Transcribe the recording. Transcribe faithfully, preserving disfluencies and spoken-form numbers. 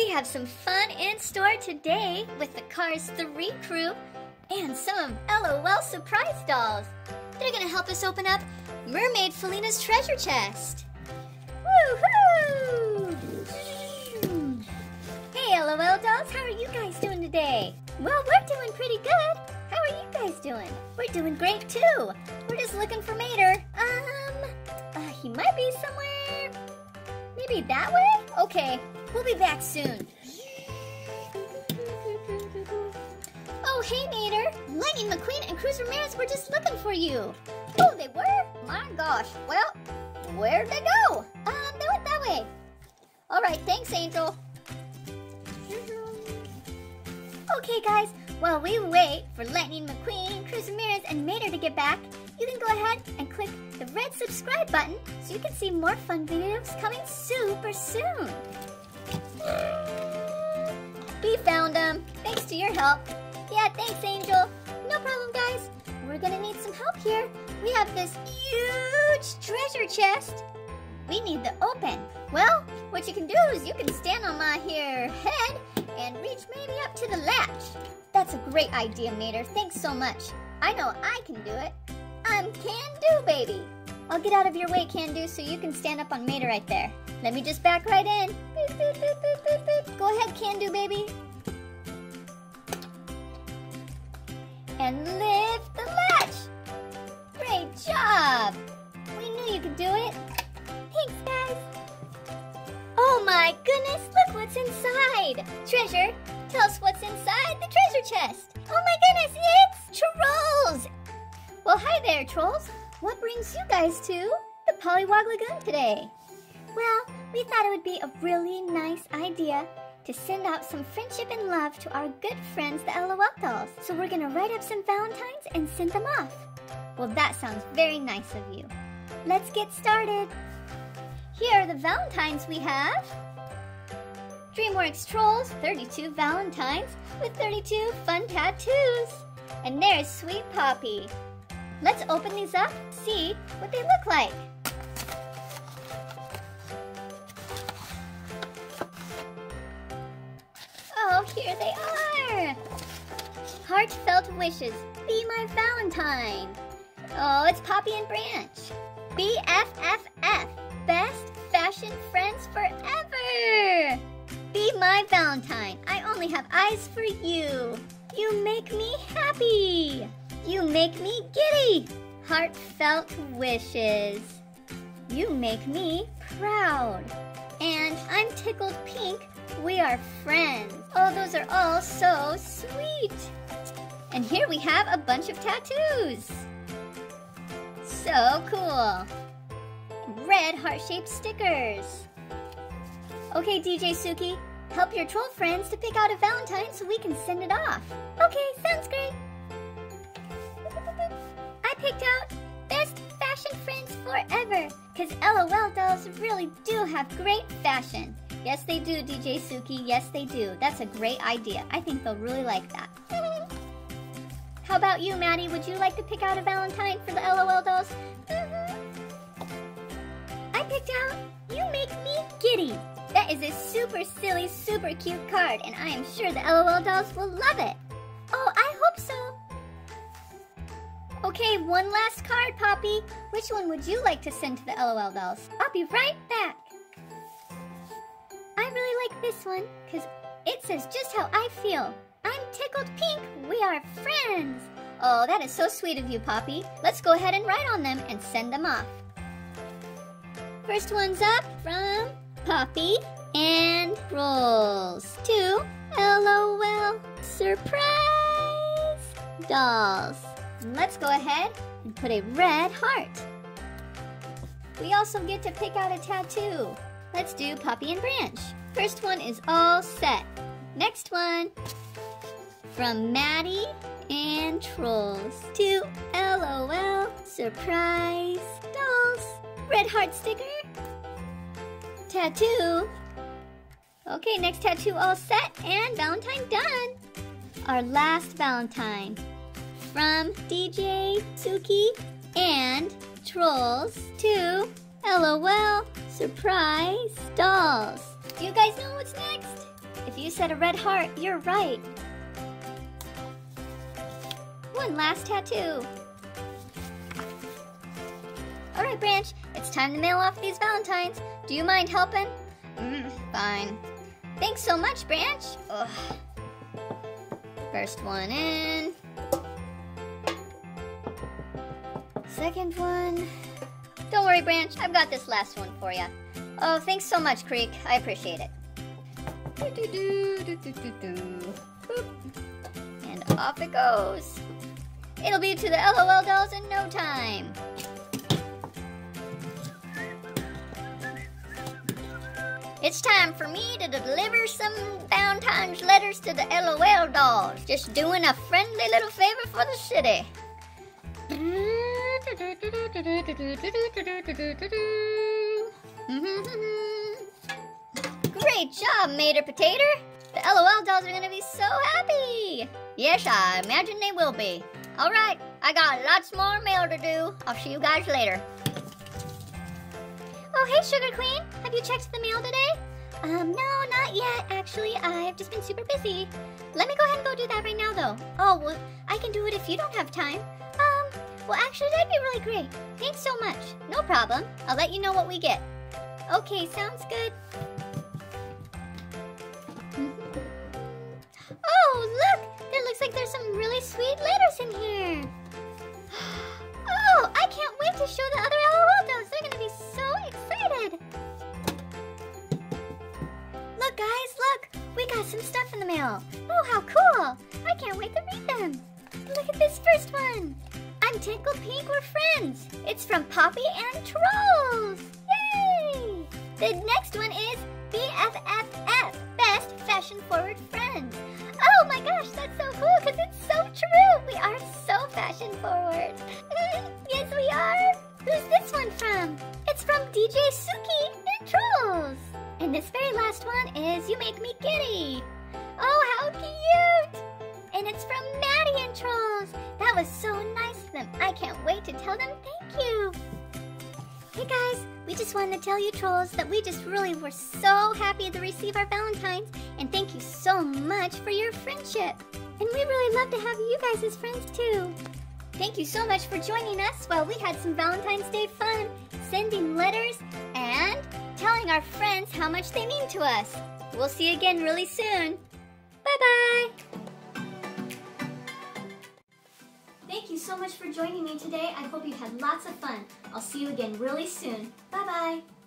We have some fun in store today with the Cars three crew and some of LOL surprise dolls. They're gonna help us open up Mermaid Felina's treasure chest. Woohoo! Hey LOL dolls, how are you guys doing today? Well, we're doing pretty good. How are you guys doing? We're doing great too. We're just looking for Mater. Um, uh, he might be somewhere. Maybe that way? Okay, we'll be back soon. Oh, hey Mater. Lightning McQueen and Cruz Ramirez were just looking for you. Oh, they were? My gosh. Well, where'd they go? Um, they went that way. All right, thanks, Angel. Okay, guys. While we wait for Lightning McQueen, Cruz Ramirez, and Mater to get back, you can go ahead and click the red subscribe button so you can see more fun videos coming super soon. We found them. Thanks to your help. Yeah, thanks, Angel. No problem, guys. We're gonna need some help here. We have this huge treasure chest. We need to open. Well, what you can do is you can stand on my here head and reach maybe up to the latch. That's a great idea, Mater. Thanks so much. I know I can do it. I'm Can-Do, baby. I'll get out of your way, Can-Do, so you can stand up on Mater right there. Let me just back right in. Boop, boop, boop, boop, boop, boop. Go ahead, Can-Do, baby. And lift the latch. Great job. We knew you could do it. Thanks, guys. Oh my goodness, look what's inside. Treasure, tell us what's inside the treasure chest. Oh my goodness, it's Trolls. Well, hi there, Trolls. What brings you guys to the Pollywog Lagoon today? Well, we thought it would be a really nice idea to send out some friendship and love to our good friends, the LOL dolls. So we're gonna write up some Valentines and send them off. Well, that sounds very nice of you. Let's get started. Here are the Valentines we have. DreamWorks Trolls, thirty-two Valentines with thirty-two fun tattoos. And there's Sweet Poppy. Let's open these up and see what they look like. Oh, here they are. Heartfelt wishes, be my Valentine. Oh, it's Poppy and Branch. B F F F, best fashion friends forever. Be my Valentine, I only have eyes for you. You make me happy. You make me giddy. Heartfelt wishes. You make me proud. And I'm tickled pink. We are friends. Oh, those are all so sweet. And here we have a bunch of tattoos. So cool. Red heart-shaped stickers. Okay, D J Suki, help your troll friends to pick out a Valentine so we can send it off. Okay, sounds great. I picked out best fashion friends forever, because LOL dolls really do have great fashion. Yes, they do, D J Suki. Yes, they do. That's a great idea. I think they'll really like that. How about you, Maddie? Would you like to pick out a Valentine for the LOL dolls? I picked out You Make Me Giddy. That is a super silly, super cute card, and I am sure the LOL dolls will love it. Oh, I hope so. Okay, one last card, Poppy. Which one would you like to send to the LOL dolls? I'll be right back. I really like this one, because it says just how I feel. I'm tickled pink. We are friends. Oh, that is so sweet of you, Poppy. Let's go ahead and write on them and send them off. First one's up from Poppy and Trolls to LOL Surprise Dolls. Let's go ahead and put a red heart. We also get to pick out a tattoo. Let's do Poppy and Branch. First one is all set. Next one from Maddie and Trolls to LOL Surprise Dolls. Red heart sticker. Tattoo. Okay, next tattoo all set and Valentine done. Our last Valentine from D J Suki and Trolls to LOL Surprise Dolls. Do you guys know what's next? You said a red heart. You're right. One last tattoo. Alright, Branch. It's time to mail off these Valentines. Do you mind helping? Mm, fine. Thanks so much, Branch. Ugh. First one in. Second one. Don't worry, Branch. I've got this last one for you. Oh, thanks so much, Creek. I appreciate it. Do, do, do, do, do, do, do. Boop. And off it goes. It'll be to the LOL dolls in no time. It's time for me to deliver some Valentine's letters to the LOL dolls. Just doing a friendly little favor for the city. Great job, Mater Potato. The LOL dolls are gonna be so happy. Yes, I imagine they will be. All right, I got lots more mail to do. I'll see you guys later. Oh, hey, Sugar Queen. Have you checked the mail today? Um, no, not yet, actually. I've just been super busy. Let me go ahead and go do that right now, though. Oh, well, I can do it if you don't have time. Um, well, actually, that'd be really great. Thanks so much. No problem. I'll let you know what we get. Okay, sounds good. Oh, look! There looks like there's some really sweet letters in here. Oh, I can't wait to show the other LOL dolls. They're gonna be so excited. Look, guys, look. We got some stuff in the mail. Oh, how cool. I can't wait to read them. Look at this first one. I'm Tinkle Pink, we're friends. It's from Poppy and Trolls. Yay! The next one is B F F F, Best Fashion Forward Friends. Oh my gosh, that's so cool because it's so true. We are so fashion forward. Yes, we are. Who's this one from? It's from D J Suki and Trolls. And this very last one is You Make Me Giddy. Oh, how cute. And it's from Maddie and Trolls. That was so nice of them. I can't wait to tell them thank you. Hey guys, we just wanted to tell you Trolls that we just really were so happy to receive our Valentines, and thank you so much for your friendship. And we really love to have you guys as friends too. Thank you so much for joining us while we had some Valentine's Day fun, sending letters, and telling our friends how much they mean to us. We'll see you again really soon. Bye-bye. Thank you so much for joining me today. I hope you had lots of fun. I'll see you again really soon. Bye-bye.